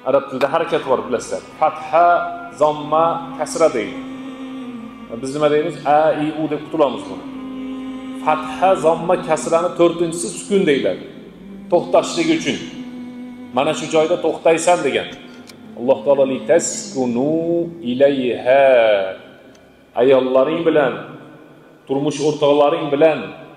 Arab tilida harakat bor bilasizlar. Fatha, zomma, kasra deydi. Biz nima deymiz? A, I, U deb qutulamiz buni. Fatha, zomma, kasrani 4-si sukun deyiladi. To'xtashlik uchun. Mana shu joyda to'xtaysan degan. Alloh taolo li taskunu ilayha. Ayollaring bilan, turmush o'rtoqlaring bilan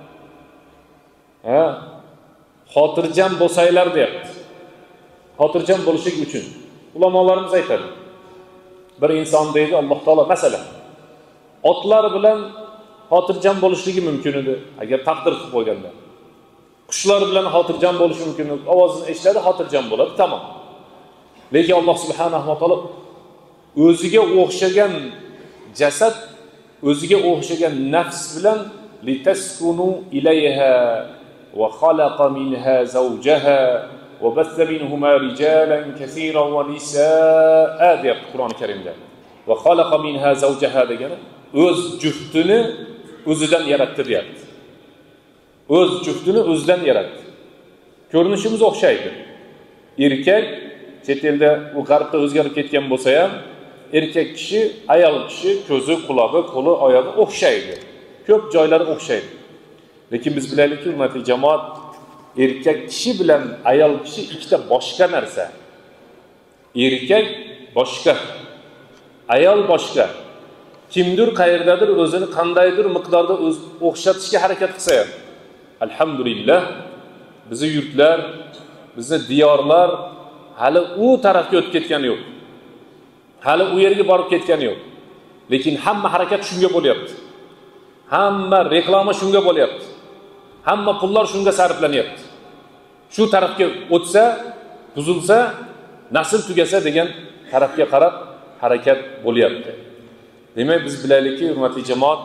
xotirjam bo'lsanglar deyapti. Xotirjam bo'lishlik uchun. Ulamolarimiz aytadi. Bir inson deydi Alloh taolo masalan otlar bilan xotirjam bo'lishligi mumkin edi agar taqdir qilib qo'yganda. Qushlar bilan xotirjam bo'lishi mumkin edi. Ovozini eshitadi, xotirjam bo'ladi, tamom. Lekin Alloh subhanahu va taolo o'ziga o'xshagan jasad, o'ziga o'xshagan nafs bilan litaskunu ilayha va khalaqa minha zawjaha va bassa minhuma rijalan kaseeran va nisaa deyapti Qur'oni Karimda. Va khalaqa minha zawjaha degani o'z juftini o'zidan yaratdi deyapti. O'z juftini o'zidan yaratdi. Ko'rinishimiz o'xshaydi. Erkak chet elda u g'arbda o'zgarib ketgan bo'lsa ham, erkak kishi, ayol kishi ko'zi, qulog'i, qo'li, oyog'i o'xshaydi. Ko'p joylari o'xshaydi. Lekin biz bilaylikki, hurmatli jamoat, erkak kishi bilan ayol kishi ikkita boshqa narsa. Erkak boshqa, ayol boshqa. Kimdir qayerdadir o'zini qandaydir miqdorda o'xshatishga harakat qilsa ham, alhamdulillah, bizning yurtlar, bizning diyorlar hali u tarafga o'tib ketgani yo'q. Hali u yerga borib ketgani yo'q. Lekin hamma harakat shunga bo'lyapti. Hamma reklama shunga bo'lyapti. Hamma pullar shunga sarflanyapti. Shu tarafga o'tsa, buzilsa, nasl tugasa degan tarafga qarab harakat bo'lyapti. Demak, biz bilaylikki, hurmatli jamoat,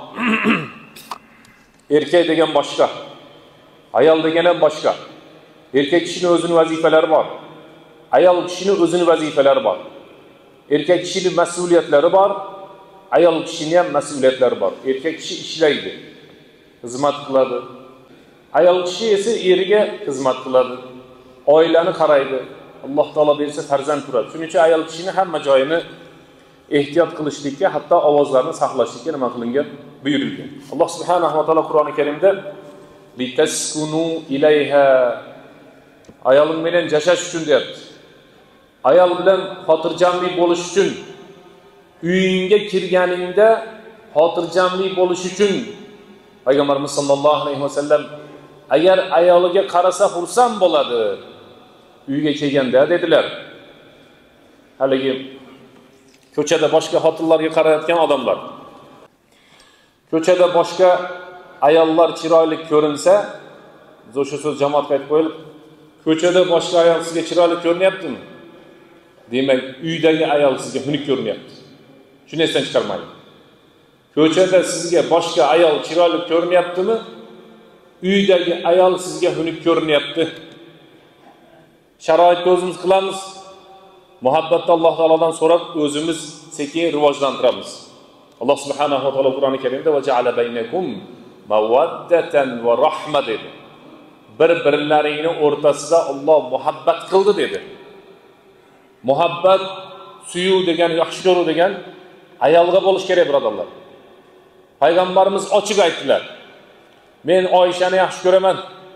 erkak degan boshqa, ayol degan ham boshqa. Erkak kishining o'zining vazifalari bor. Ayol kishining o'zining vazifalari bor. Erkak kishining mas'uliyatlari bor, ayol kishining ham mas'uliyatlari bor. Erkak kishi ishlaydi, xizmat qiladi. Ayol kishi esa eriga xizmat qiladi, oilani qaraydi. Alloh taolo bersa farzand turadi. Shuning uchun ayol kishining hamma joyini ehtiyot qilishlikka, hatto ovozlarni saqlashlikka nima qilingan? Buyurilgan. Alloh subhanahu va taolo Qur'oni Karimda litaskunu ilayha, ayoling bilan yashash uchun deyapti. Ayol bilan xotirjamlik bo'lish uchun, uyingga kirganingda xotirjamlik bo'lish uchun Payg'ambarimiz sollallohu alayhi vasallam agar ayoliga qarasa xursand bo'ladi uyga kelganda dedilar. Haligi ko'chada boshqa xotinlarga qarayotgan odamlar, ko'chada boshqa ayollar chiroyli ko'rinsa, biz o'sha so'z jamoatga aytib qo'yilib, ko'chada boshqa ayol sizga chiroyli ko'rinyaptimi? Demak, uydagi ayol sizga xunuk ko'rinyapti. Shuni esdan chiqarmang. Ko'chada sizga boshqa ayol chiroyli ko'rinyaptimi? Uydagi ayol sizga xunuk ko'rinyapti. Sharoitni o'zimiz qilamiz. Muhabbatni Alloh taolodan so'rab, o'zimiz sekin rivojlantiramiz. Alloh subhanahu va taolo Qur'oni Karimda va ja'ala baynakum mawaddatan va rahma dedi. Bir-birlaringning o'rtasida Alloh muhabbat qildi dedi. Muhabbat, suyu degan, yaxshi ko'ruv degan ayolga bo'lish kerak, birodarlar. Payg'ambarimiz ochiq aytdilar. Men Oyshani yaxshi ko'raman.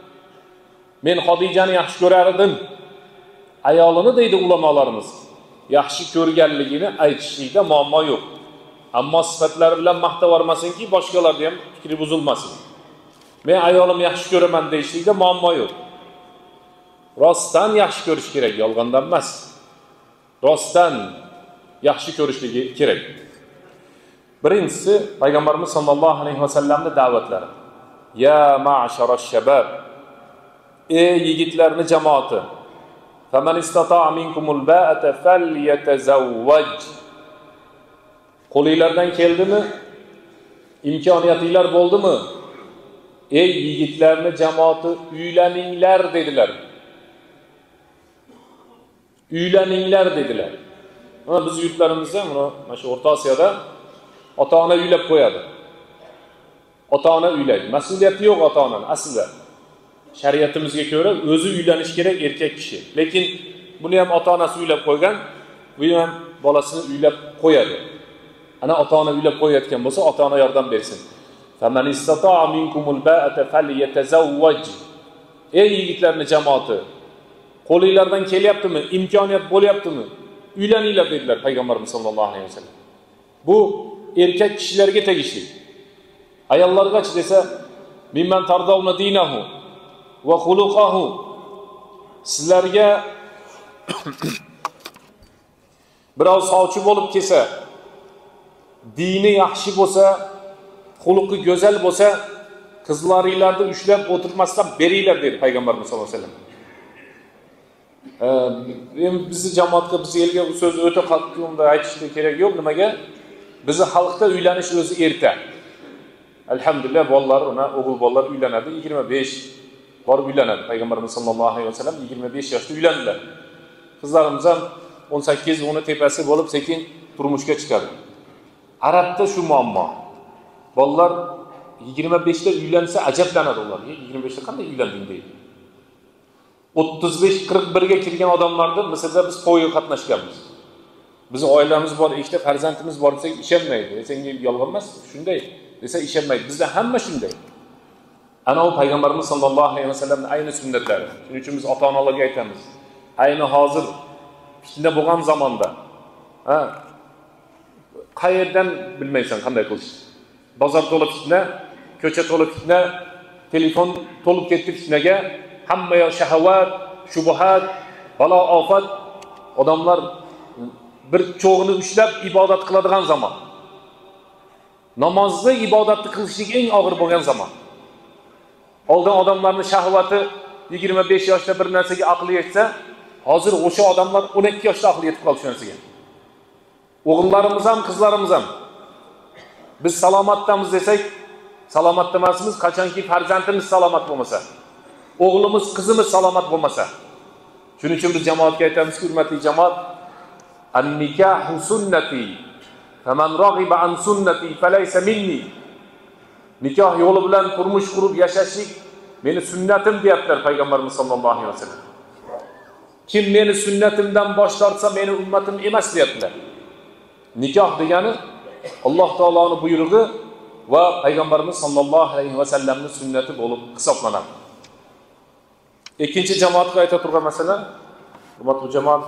Men Xodijani yaxshi ko'rardim. Ayolini deydi ulamolarimiz. Yaxshi ko'rganligini aytishlikda muammo yo'q. Ammo sifatlari bilan maqtab olmasinki, boshqalarga ham fikri buzilmasin. Men ayolim yaxshi ko'raman deyishlikda muammo yo'q. Rostdan yaxshi ko'rish kerak, yolg'ondan emas. Rostdan yaxshi ko'rishligi kerak. Birinchisi Payg'ambarimiz sollallohu alayhi vasallamning da'vatlari. Ya ma'sharash shabab, ey yigitlarning jamoati, faman istata'a minkumul ba'ata falyatazawwaj. Qo'lingizdan keldimi? İmkoniyatinglar bo'ldimi? Ey yigitlarning jamoati, uylaninglar dedilar. Uylaninglar dedilar. Mana biz yurtlarimizda, mana shu O'rta Osiyoda ota-ona uylab qo'yadi. Ota-ona uylaydi. Mas'uliyati yo'q ota-onaning aslida. Shariatimizga ko'ra o'zi uylanish kerak erkak kishi. Lekin buni ham ota-onasi uylab qo'ygan, bu ham bolasini uylab qo'yadi. Ana ota-ona uylab qo'yayotgan bo'lsa, ota-ona yordam bersin. Faman istata'a minkumul ba'ata falyatazawwaj. Ey yigitlarning jamoati, qo'lingizdan kelyaptimi, imkoniyat bo'lyaptimi? Uylaninglar dedilar payg'ambarimiz sollallohu alayhi vasallam. Bu erkak kishilarga tegishli. Ayollargachi desa, mimman tardawna dinahu va xuluqahu. Sizlarga birov sovchi bo'lib kelsa, dini yaxshi bo'lsa, xuluqi go'zal bo'lsa, qizlaringlarni ushlab o'tirmasdan beringlar dedi payg'ambarimiz sollallohu alayhi vasallam. Bizni jamoatga, biz elga bu so'zni o'ta qattiq unda aytishga kerak yo'q. Nimaga? Bizi xalqda uylanish o'zi erta. Alhamdulillah, bolalar, o'g'il bolalar uylanadi, 25 borib uylanadi. Payg'ambarimiz sollallohu alayhi vasallam 25 yoshda uylandilar. Qizlarimiz ham 18-10 tepasi bo'lib sekin turmushga chiqadi. Arabda shu muammo. Bolalar 25 da uylansa ajablanadi ular. 25 da qanday uylanding deydi. 35-41 ga kirgan odamlarni Misrda biz to'yga qatnashganmiz. Bizning oilamiz bor, ikkita farzandimiz bor desak ishonmaydi. Senga yolg'on emas, shunday desa ishonmaydi. Bizda hamma shunday. Ana o payg'ambarimiz sollallohu alayhi vasallamning ayni sunnatlari. Shuning uchun biz ota-onalarga aytamiz. Ayni hozir fitna bo'lgan zamonda, qayerdan bilmaysan qanday qilish. Bozor to'la fitna, ko'cha to'la fitna, telefon to'lib ketdi fitnaga, hamma yo shahavat, shubuhat, balo ofat, odamlar bir cho'g'ini ushlab ibodat qiladigan zaman. Namozni ibodatni qilishlik eng og'ir bo'lgan zaman. Oldin odamlarning shahvati 25 yoshda bir narsaga aqli yetsa, hozir o'sha odamlar 12 yoshda aqli yetib qoldi shu narsaga. O'g'illarimiz ham, qizlarimiz ham. Biz salomatdamiz desak, salomat emasmiz, qachonki farzandimiz salomat bo'lmasa, o'g'limiz, qizimiz salomat bo'lmasa. Shuning uchun biz jamoatga aytamizki, hurmatli jamoat, an-nikahu sunnati, faman raghiba an sunnati falaysa minni. Nikoh yo'li bilan turmush qurib yashashlik meni sunnatim deyaptilar payg'ambarimiz sollallohu alayhi vasallam. Kim meni sunnatimdan bosh tortsa meni ummatim emas deyaptilar. Nikoh degani Alloh taoloning buyrug'i va payg'ambarimiz sollallohu alayhi vasallamning sunnati bo'lib hisoblanadi. Ikkinchi jamoatga ayta turgan masala, hurmatli jamoat,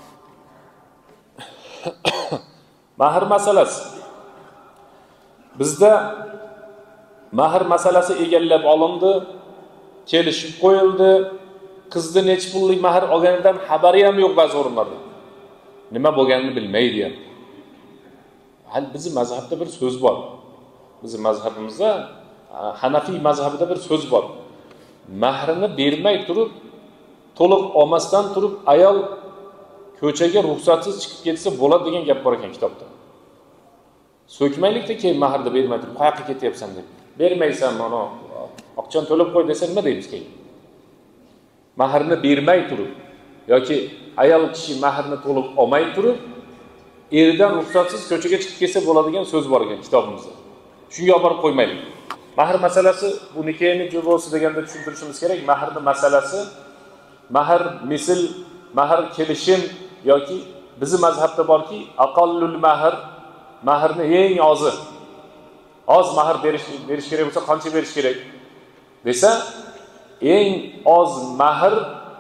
mahr masalasi. Bizda mahr masalasi egallab olindi, kelishib qo'yildi. Qizni nech pullik mahr olganidan xabari ham yo'q ba'zi o'rinlarda. Nima bo'lganini bilmaydi ham. Hal bizning mazhabda bir so'z bor. Bizning mazhabimizda, Hanafiy mazhabida bir so'z bor. Mahrini bermay turib, to'liq olmasdan turib, ayol ko'chaga ruxsatsiz chiqib ketsa bo'ladi degan gap bor ekan kitobda. So'kmaylikda keyin mahrni bermay turib, qayoqqa ketyapsan deb. Bermaysan, mana oqchon to'lab qo'y desa nima deymiz keyin? Mahrni bermay turib yoki ayol kishi mahrni to'liq olmay turib, erdan ruxsatsiz ko'chaga chiqib ketsa bo'ladigan so'z bor ekan kitobimizda. Shunga olib borib qo'ymaylik. Mahr masalasi bu nikahning juzosi deganda tushuntirishimiz kerak. Mahrning masalasi, mahr misl, mahr kelishim yoki bizning mazhabda borki, aqallul mahr, mahrni eng ozi. Oz mahr berish kerak bo'lsa qancha berish kerak desa, eng oz mahr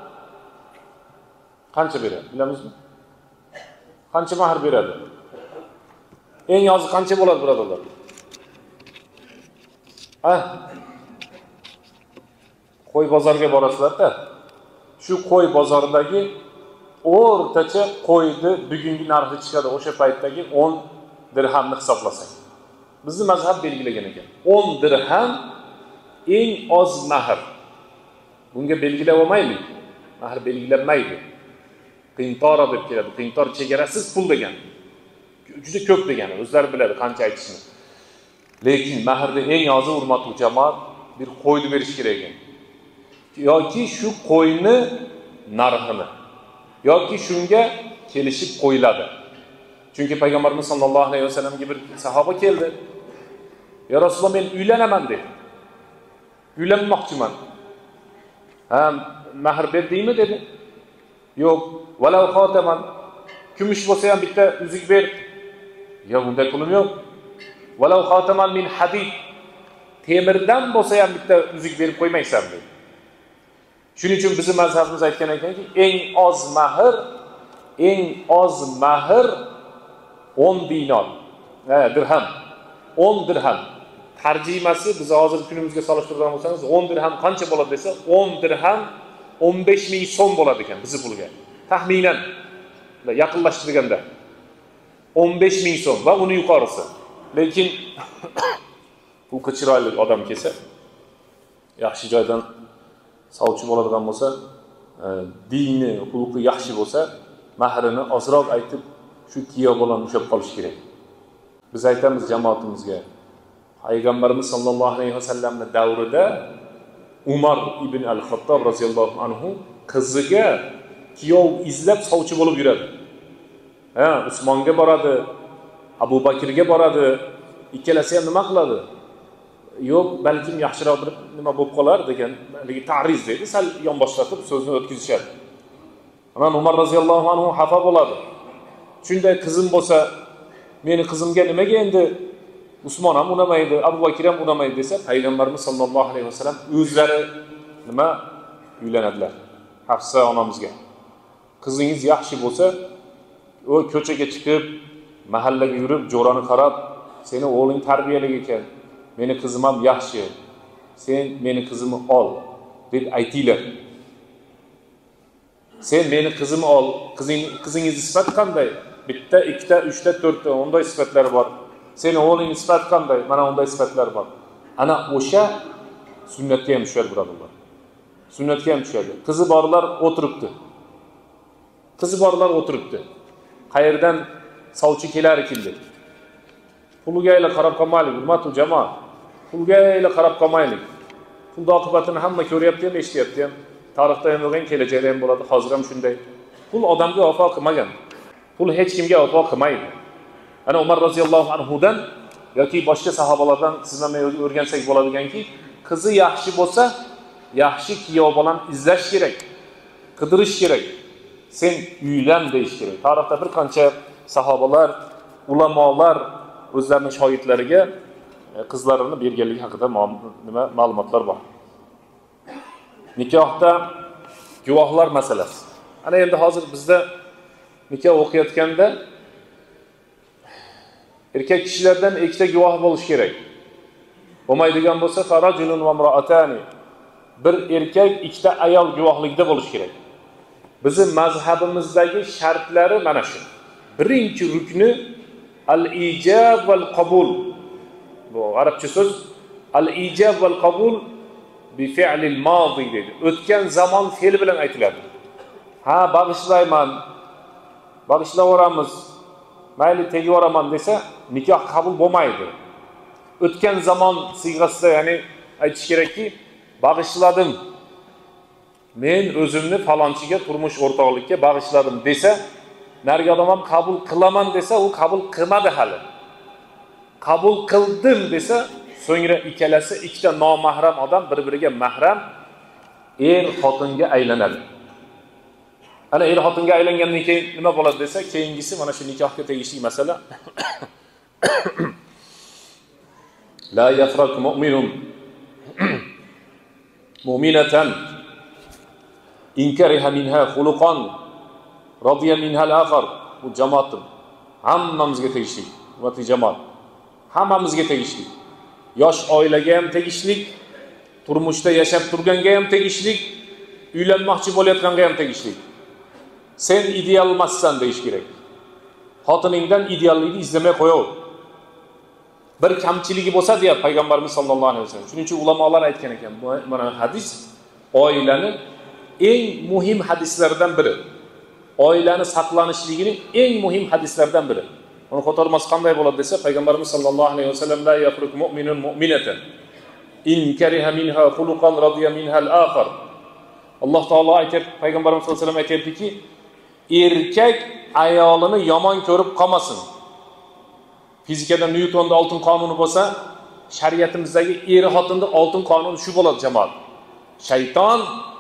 qancha beradi bilamizmi? Qancha mahr beradi? Eng ozi qancha bo'ladi birodarlar? Qo'y bozoriga borasizlar-da. Shu qo'y bozoridagi o'rtacha qo'yni bugungi narxi chiqadi o'sha paytdagi 10 dirhamni hisoblasak. Bizning mazhab belgilagan ekan. 10 dirham eng oz mahr. Bunga belgilab olmaylik. Mahr belgilanmaydi. Qintora deb keladi. Qintor chegarasiz pul degan. Juda ko'p degani, o'zlari biladi qancha aytishni. Lekin mahrning eng ozi, hurmatli jamoat, bir qo'yni berish kerak ekan. Yoki shu qo'yni narxini yoki shunga kelishib qo'yiladi. Chunki payg'ambarimiz sollallohu alayhi vasallamga bir sahoba keldi. Ya Rasululloh, men uylanaman dedi. Uylanmoqchiman. Mahr berdingmi dedi. Yo'q, valav xotaman. Kumush bo'lsa ham bitta uzuk ber. Yo'q, bunday pulim yo'q. Valav xotaman min hadid. Temirdan bo'lsa ham bitta uzuk berib qo'ymaysan dedi. Shuning uchun bizning mazhabimiz aytgan ekanki, eng oz mahr 10 dinor. Dirham. 10 dirham. Tarjimasi biz hozir kunimizga solishtirgan bo'lsangiz 10 dirham qancha bo'ladi desa, 10 dirham 15,000 so'm bo'ladi ekan bizi pulga. Taxminan yaqinlashtirganda 15,000 so'm va uni yuqorisi. Lekin bu chiroyli odam kelsa, yaxshi joydan sovchi bo'ladigan bo'lsa, dini, xulqi yaxshi bo'lsa, mahrini ozroq aytib, shu kiyov bilan ushab qolish kerak. Biz aytamiz jamoatimizga, Payg'ambarimiz sollallohu alayhi vasallamning davrida Umar ibn al-Xattob roziyallohu anhu qiziga kiyov izlab sovchi bo'lib yuradi. Usmonga boradi, Abu Bakrga boradi, ikkalasi ham nima qiladi? Yo'q, balkim yaxshiroq bir nima bo'lib qolar degan, haligi ta'riz deydi, sal yonboshlatib so'zni o'tkazishadi. Ana Umar roziyallohu anhu xafa bo'ladi. Shunday qizim bo'lsa, meni qizimga nimaga endi Usmon ham unamaydi, Abu Bakr ham unamaydi desa, Payg'ambarimiz sollallohu alayhi vasallam o'zlari nima uylanadilar. Hafsa onamizga. Qizingiz yaxshi bo'lsa, o ko'chaga chiqib, mahallaga yurib, jo'rani qarab, seni o'g'ling tarbiyali ekan, meni qizim ham yaxshi, sen meni qizimni ol deb aytinglar. Sen meni qizimni ol, qizingiz sifat qanday? Bitta, ikkita, uchta, to'rtta, unday sifatlari bor. Seni o'g'ling sifat qanday? Mana unday sifatlar bor. Ana o'sha sunnatga ham tushadi, birodarlar. Sunnatga ham tushadi. Qizi borlar o'tiribdi. Qayerdan sovchi kelar ekan deb. Pulga qarab qolmaylik, hurmatli jamoat. Pulga qarab qolmaylik. Pulning oqibatini hamma ko'ryapti ham, eshityapti ham. Tarixda ham bo'lgan, kelajakda ham bo'ladi, hozir ham shunday. Pul odamga vafo qilmagan. Pul hech kimga vafo qilmaydi. Ana Umar roziyallohu anhudan yoki boshqa sahobalardan sizdan o'rgansak bo'ladiganki, qizi yaxshi bo'lsa, yaxshi kiyov bilan izlash kerak, qidirish kerak. Sen uylan deyish kerak. Tarixda bir qancha sahobalar, ulamolar o'zlarining shogirdlariga qizlarini berganligi haqida nima ma'lumotlar bor. Nikohda guvohlar masalasi. Ana endi hozir bizda nikoh o'qiyotganda erkak kishilardan ikkita guvoh bo'lish kerak. Bo'lmaydigan bo'lsa farajulun va imra'atani. Bir erkak, ikkita ayol guvohlikda bo'lish kerak. Bizning mazhabimizdagi shartlari mana shu. Birinchi rukni al-ijab val qabul. Bu arabcha so'z. Al-ijab val qabul bi fi'lil madi deydi. O'tgan zamon fe'li bilan aytiladi. Ha, bag'ishlayman. Bag'ishlavoramiz. Mayli tegivaraman desa, nikoh qabul bo'lmaydi. O'tgan zamon siyg'asida, ya'ni aytish kerakki, bag'ishladim. Men o'zimni falonchiga turmush o'rtoqlikka bag'ishladim desa, narigi odam ham qabul qilaman desa, u qabul qilmadi hali. Qabul qildim desa, so'ngra ikkalasi ikkita nomahram odam bir-biriga mahram xotinga aylanadi. Ana xotinga aylangandan keyin nima bo'ladi desa, keyingisi mana shu nikohga tegishli masala. La yafrak mu'minun mu'minatan in kariha minha khuluqan radiya minha al-akhar. Bu jamoatdir. Hammamizga tegishli. Hurmatli jamoat. Hammamizga tegishli. Yosh oilaga ham tegishli, turmushda yashab turganga ham tegishli, uylanmoqchi bo'layotganga ham tegishli. Sen ideal emassan deyish kerak. Xotiningdan ideallikni izlamay qo'yaver. Bir kamchiligi bo'lsa deyapti Payg'ambarimiz sollallohu alayhi vasallam. Shuning uchun ulamolar aytgan ekan, mana hadis oilani eng muhim hadislardan biri. Oilani saqlanishligining eng muhim hadislardan biri. Uni xotirmas qanday bo'ladi desa, Payg'ambarimiz sollallohu alayhi vasallam la yafruq mu'minun mu'minatan in kariha minha khuluqan radiya minha al-akhar. Alloh taolo aytib, Payg'ambarimiz sollallohu alayhi vasallam aytibdiki, erkak ayolini yomon ko'rib qolmasin. Fizikada Newtonning oltin qonuni bo'lsa, shariatimizdagi xotinning oltin qonuni shu bo'ladi jamoat. Shayton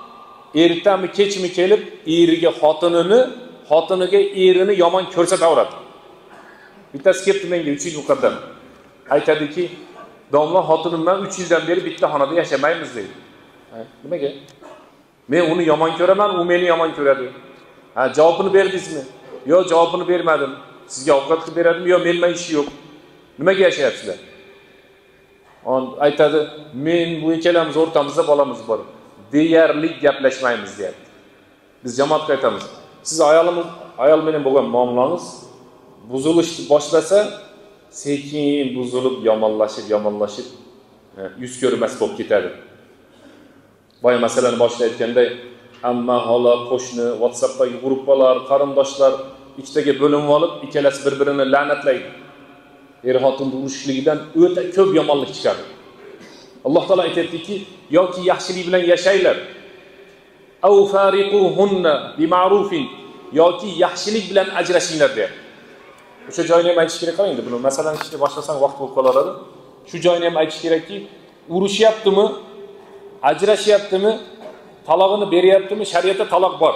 ertami kechmi kelib eriga xotiniga erini yomon ko'rsataveradi. Bittasi kelibdi menga 3 yil muqaddam. Aytadiki, "Domla xotinim bilan 3 yildan beri bitta xonada yashamaymiz" deydi. Nimaga? Men uni yomon ko'raman, u meni yomon ko'radi. Javobini berdingizmi? Yo'q, javobini bermadim. Sizga ovqat qilib beradim, yo'q, menman ishi yo'q. Nimaga yashayapsizlar? Aytadi, "Men bu ikkalamiz o'rtamizda bolamiz bor. Deyarli gaplashmaymiz" deyapti. Biz jamoatga aytamiz. Siz ayol bilan bo'lgan muomalangiz buzilishni boshlasa, sekin buzilib, yomonlashib, yuz ko'rmas bo'lib ketadi. Boya masalani boshida aytganda, amma, xola, qo'shni, WhatsAppdagi gruppalar, qarindoshlar ikkitaga bo'linib olib, ikkalasi bir-birini la'natlaydi. Er-xotin urushligidan o'ta ko'p yomonlik chiqadi. Alloh taolo aytadiki, yoki yaxshilik bilan yashaylar. Aw fariquhunna bima'rufin, yoki yaxshilik bilan ajrashinglar deyapti. O'sha joyini ham aytish kerak endi buni. Masalan, ishni boshlasang vaqt bo'lib qolaveradi. Shu joyini ham aytish kerakki, urushyaptimi, ajrashyaptimi, talog'ini beryaptimi, shariatda taloq bor.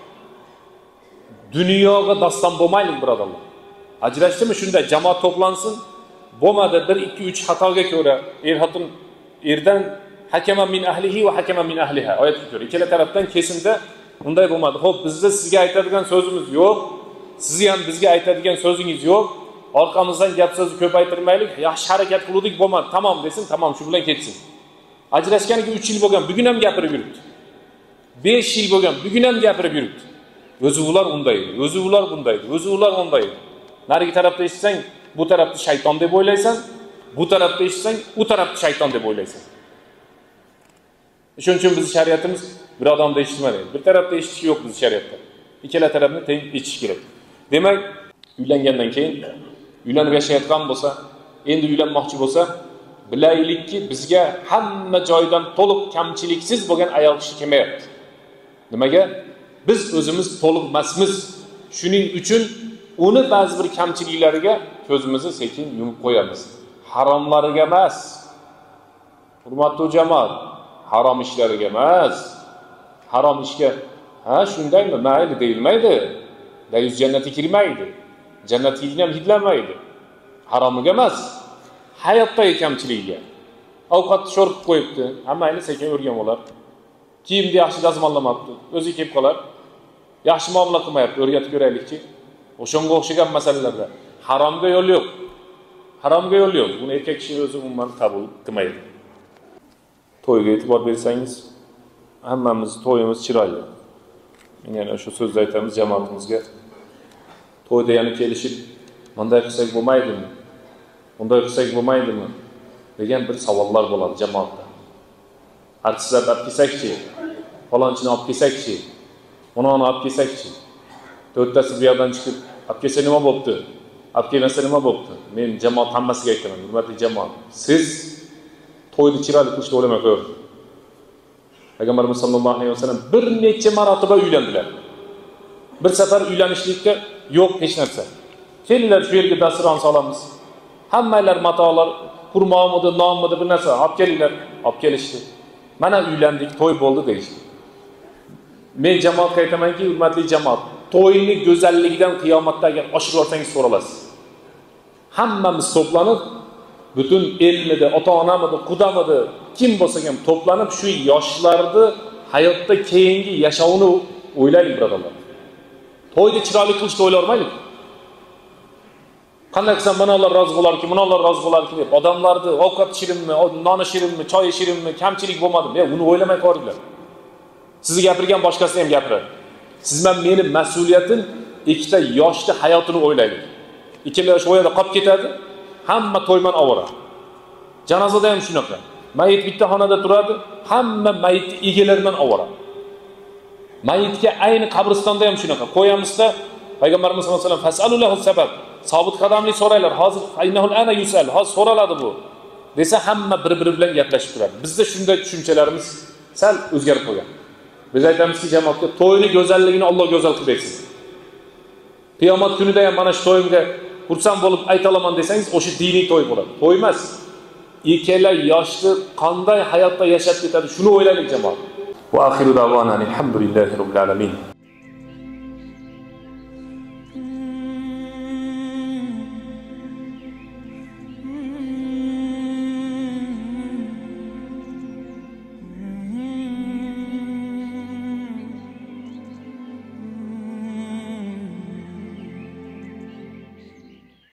Dunyoga daston bo'lmaylik, birodarlar. Ajrashdimi shunda jamoat to'plansin, bo'lmadi 1 2 3 xatoga ko'ra er-xotin erdan hakama min ahlihi va hakama min ahliha oyatga ko'ra ikkala tarafdan kesimda unday bo'lmadi. Xo'p, bizda sizga aytadigan so'zimiz yo'q, sizni ham bizga aytadigan so'zingiz yo'q. Orqamizdan gap so'zni ko'paytirmaylik, yaxshi harakat qildik, bo'lmadi. Tamom desin, tamom, shu bilan ketsin. Ajrashganiga 3 yil bo'lgan, bugun ham gapirib yuribdi. 5 yil bo'lgan, bugun ham gapirib yuribdi. O'zi ular unday, o'zi ular bunday, o'zi ular unday. Narigi tarafda eshitsang, bu tarafni shayton deb o'ylaysan, bu tarafda eshitsang, u tarafni shayton deb o'ylaysan. Shuning uchun bizning shariatimiz bir odamda eshitmaydi. Bir tarafda eshitish yo'q bizning shariatda. Ikkala tarafni teng eshitish kerak. Demak, uylangandan keyin uylanib yashayotgan bo'lsa, endi uylanmoqchi bo'lsa, bilaylikki bizga hamma joydan to'liq kamchiliksiz bo'lgan ayol kishi kelmayapti. Nimaga? Biz o'zimiz to'liq emasmiz. Shuning uchun uni ba'zi bir kamchiliklariga ko'zimizni sekin yumib qo'yamiz. Haromlariga emas. Hurmatli jamoat, harom ishlariga emas. Harom ishga shundaymi? Mayli deyilmaydi. Dayuz jannatga kirmaydi. Jannatga ham hidlanmaydi. Haromiga emas. Hayotdagi kamchiligiga. Ovqatni sho'rib qo'yibdi. Hammayni sekin o'rgan bo'lar. Kiyimni yaxshi dazmollamabdi. O'zi kelib qolar. Yaxshi muomala qilmayapti. O'rgatib ko'raylikchi. O'shanga o'xshagan masalalarda haromga yo'l yo'q. Haromga yo'l yo'q. Buni erkak kishi o'zi umuman qabul qilmaydi. To'yga e'tibor bersangiz, hammamiz to'yimiz chiroyli. Ya'ni o'sha so'zni aytamiz jamoatimizga. To'yda yana kelishib, bunday qilsak bo'lmaydimi? Bunday qilsak bo'lmaydimi? degan bir savollar bo'ladi jamoatda. Artistlarni olib kelsakchi, falonchini olib kelsakchi, uni olib kelsakchi. To'rttasi bu yerdan chiqib, olib kelsa nima bo'pti? Olib kelmasa nima bo'pti? Men jamoat hammasiga aytaman, hurmatli jamoat. Siz to'yni chiroyli qilishni o'ylamay qo'ying. Payg'ambarimiz sollallohu alayhi vasallam bir necha marotaba uylandilar. Bir safar uylanishlikka yo'q hech narsa. Kelinglar shu yerga dasturxon solamiz. Hammalar matolar, xurmomidi, nomidi bir narsa olib kelinglar, olib kelishdi. Mana uylandik, to'y bo'ldi deyishdi. Men jamoatga aytamanki, hurmatli jamoat, to'yni go'zalligidan qiyomatda agar oshirib olsangiz so'ralasiz. Hammamiz to'planib, butun elmidi, ota-onamidi, qudamidi, kim bo'lsa ham to'planib shu yoshlarni hayotda keyingi yashovini o'ylaylik, birodarlar. To'yni chiroyli qilishni o'ylarmaylik. Qanday qilsam manalar rozi bo'larki, manalar rozi bo'larki deb odamlarni ovqat shirinmi, noni shirinmi, choy shirinmi, kamchilik bo'lmadimi? Uni o'ylamay qo'yinglar. Sizni gapirgan boshqasini ham gapiradi. Siz men meni mas'uliyatim ikkita yoshni hayotini o'ylaylik. Ikkala yosh o'yada qolib ketadi, hamma to'yman ovora. Janozada ham shunaqa. Mayit bitta xonada turadi, hamma mayit egalaridan ovora. Mayitga ayni qabristonda ham shunaqa. Qo'yamizda Payg'ambarimiz sollallohu alayhi vasallam fasalulahu sabab. Sobit qadamli so'raylar. Hozir aynahul ana yusal. Hozir so'raladi bu. Desa hamma bir-biri bilan gaplashib turadi. Bizda shunday tushunchalarimiz sal o'zgarib qolgan. Biz aytamizki jamoatga to'yni go'zalligini Alloh go'zal qilib bersin. Qiyomat kunida ham mana shu to'yimga xursand bo'lib ayta olaman desangiz, o'sha diniy to'y bo'ladi. To'y emas. Ikkala yoshni qanday hayotda yashab ketadi, shuni o'ylaylik jamoat. Va axiru davana alhamdulillahi robbil alamin.